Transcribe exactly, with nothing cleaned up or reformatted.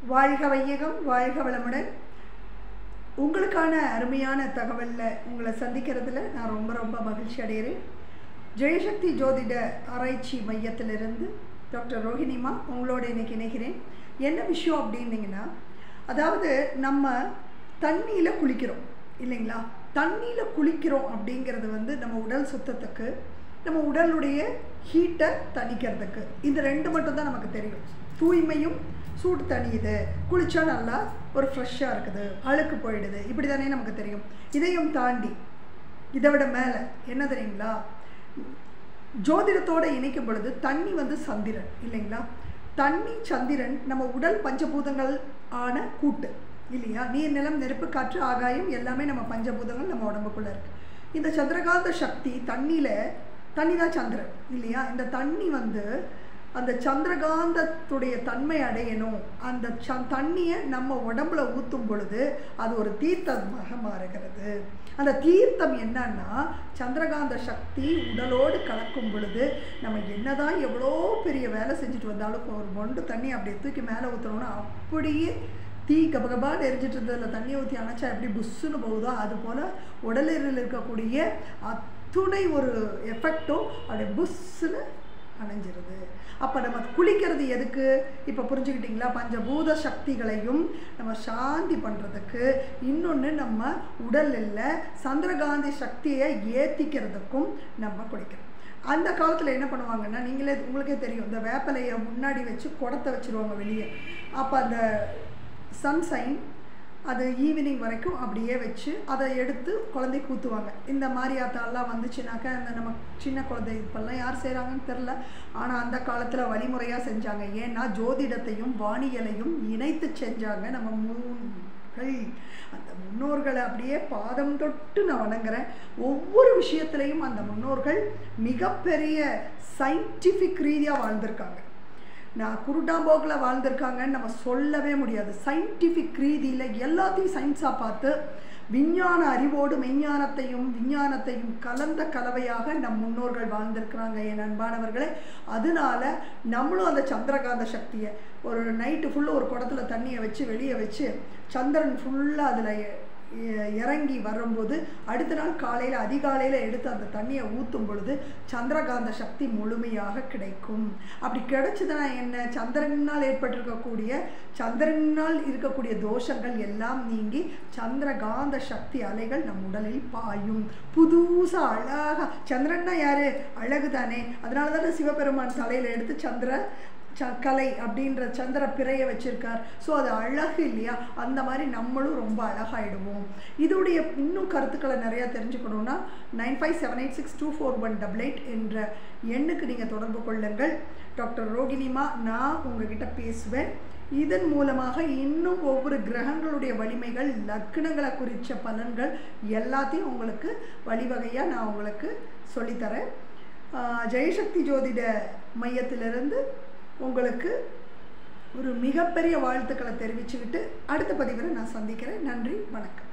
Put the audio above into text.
வாழ்க வையகம், வாழ்க வளமுடன். உங்களுக்கான அருமையான தகவலில் உங்களை சந்திக்கிறதுல நான் ரொம்ப ரொம்ப மகிழ்ச்சி அடைகிறேன். ஜெயசக்தி ஜோதிட ஆராய்ச்சி மையத்திலிருந்து டாக்டர் ரோஹிணிமா உங்களோட இன்னைக்கு இணைகிறேன். என்ன விஷயம் அப்படின்னீங்கன்னா, அதாவது நம்ம தண்ணியில் குளிக்கிறோம் இல்லைங்களா? தண்ணியில் குளிக்கிறோம் அப்படிங்கிறது வந்து நம்ம உடல் சுத்தத்துக்கு, நம்ம உடலுடைய ஹீட்டை தணிக்கிறதுக்கு, இந்த ரெண்டு மட்டும் தான் நமக்கு தெரியும். தூய்மையும் சூடு தணியுது, குளிச்சா நல்லா ஒரு ஃப்ரெஷ்ஷாக இருக்குது, அழுக்கு போயிடுது, இப்படி தானே நமக்கு தெரியும். இதையும் தாண்டி இதை விட மேலே என்ன தெரியுங்களா, ஜோதிடத்தோடு இணைக்கும் பொழுது தண்ணி வந்து சந்திரன் இல்லைங்களா? தண்ணி சந்திரன் நம்ம உடல் பஞ்சபூதங்கள் ஆன கூட்டு இல்லையா? நீர், நிலம், நெருப்பு, காற்று, ஆகாயம் எல்லாமே நம்ம பஞ்சபூதங்கள் நம்ம உடம்புக்குள்ளே இருக்குது. இந்த சந்திரகாந்த சக்தி தண்ணியில், தண்ணி தான் சந்திரன் இல்லையா? இந்த தண்ணி வந்து அந்த சந்திரகாந்தத்துடைய தன்மை அடையணும். அந்த ச தண்ணியை நம்ம உடம்புல ஊற்றும் பொழுது அது ஒரு தீர்த்தமாக மாறுகிறது. அந்த தீர்த்தம் என்னன்னா, சந்திரகாந்த சக்தி உடலோடு கலக்கும் பொழுது நம்ம என்னதான் எவ்வளோ பெரிய வேலை செஞ்சுட்டு வந்தாலும் ஒரு மொண்டு தண்ணி அப்படியே தூக்கி மேலே ஊற்றுறோம்னா அப்படியே தீ கபகபான்னு எரிஞ்சிட்டு இருந்ததில் தண்ணியை ஊற்றி அணைச்சா எப்படி புஷ்ஷுன்னு போகுதோ, அதுபோல் உடலில் இருக்கக்கூடிய அத்துணை ஒரு எஃபெக்டும் அப்படியே புஷ்ஷுன்னு அணைஞ்சிருது. அப்போ நம்ம குளிக்கிறது எதுக்கு இப்போ புரிஞ்சுக்கிட்டிங்களா? பஞ்சபூத சக்திகளையும் நம்ம சாந்தி பண்ணுறதுக்கு, இன்னொன்று நம்ம உடலில் சந்திரகாந்தி சக்தியை ஏற்றிக்கிறதுக்கும் நம்ம குளிக்கிறோம். அந்த காலத்தில் என்ன பண்ணுவாங்கன்னா, நீங்களே உங்களுக்கே தெரியும், இந்த வேப்பலையை முன்னாடி வச்சு குடத்தை வச்சுருவாங்க வெளியே. அப்போ அந்த சன்சைன் அது ஈவினிங் வரைக்கும் அப்படியே வச்சு அதை எடுத்து குழந்தைக்கு ஊற்றுவாங்க. இந்த மாரியாத்தாலாம் வந்துச்சுனாக்கா அந்த நம்ம சின்ன குழந்தை இப்போல்லாம் யார் செய்கிறாங்கன்னு தெரில, ஆனால் அந்த காலத்தில் வழிமுறையாக செஞ்சாங்க. ஏன்னா ஜோதிடத்தையும் வானியலையும் இணைத்து செஞ்சாங்க நம்ம முன்னோர்கள். அந்த முன்னோர்களை அப்படியே பாதம் தொட்டு நான் வணங்குறேன். ஒவ்வொரு விஷயத்துலையும் அந்த முன்னோர்கள் மிகப்பெரிய சயின்டிஃபிக் ரீதியாக வாழ்ந்திருக்காங்க. நான் குருடாம்போக்கில் வாழ்ந்திருக்காங்கன்னு நம்ம சொல்லவே முடியாது. சயின்டிஃபிக் ரீதியில் எல்லாத்தையும் சயின்ஸாக பார்த்து விஞ்ஞான அறிவோடு மெஞ்ஞானத்தையும் விஞ்ஞானத்தையும் கலந்த கலவையாக நம் முன்னோர்கள் வாழ்ந்திருக்கிறாங்க என் அன்பானவர்களே. அதனால நம்மளும் அந்த சந்திரகாந்த சக்தியை ஒரு நைட்டு ஃபுல்லாக ஒரு குடத்துல தண்ணியை வச்சு வெளியே வச்சு சந்திரன் ஃபுல்லாக அதில் இறங்கி வரும்போது அடுத்த நாள் காலையில் அதிகாலையில் எடுத்து அந்த தண்ணியை ஊற்றும் பொழுது சந்திரகாந்த சக்தி முழுமையாக கிடைக்கும். அப்படி கிடைச்சதுன்னா என்ன, சந்திரனால் ஏற்பட்டிருக்கக்கூடிய சந்திரனால் இருக்கக்கூடிய தோஷங்கள் எல்லாம் நீங்கி சந்திரகாந்த சக்தி அலைகள் நம் உடலில் பாயும். புதுசாக அழகாக, சந்திரன்னா யாரு? அழகு தானே. அதனால தானே சிவபெருமான் தலையில் எடுத்து சந்திர ச கலை அப்படின்ற சந்திர பிறையை வச்சுருக்கார். ஸோ அது அழகு இல்லையா? அந்த மாதிரி நம்மளும் ரொம்ப அழகாயிடுவோம். இதோடைய இன்னும் கருத்துக்களை நிறையா தெரிஞ்சுக்கணுன்னா nine five seven eight six two four one double eight என்ற எண்ணுக்கு நீங்கள் தொடர்பு கொள்ளுங்கள். டாக்டர் ரோகிணிமா நான் உங்ககிட்ட பேசுவேன். இதன் மூலமாக இன்னும் ஒவ்வொரு கிரகங்களுடைய வலிமைகள், லக்னங்களை குறித்த பலன்கள் எல்லாத்தையும் உங்களுக்கு வழிவகையாக நான் உங்களுக்கு சொல்லித்தரேன். ஜெயசக்தி ஜோதிட மையத்திலிருந்து உங்களுக்கு ஒரு மிகப்பெரிய வாழ்த்துக்களை தெரிவிச்சுக்கிட்டு அடுத்த பதிவில் நான் சந்திக்கிறேன். நன்றி, வணக்கம்.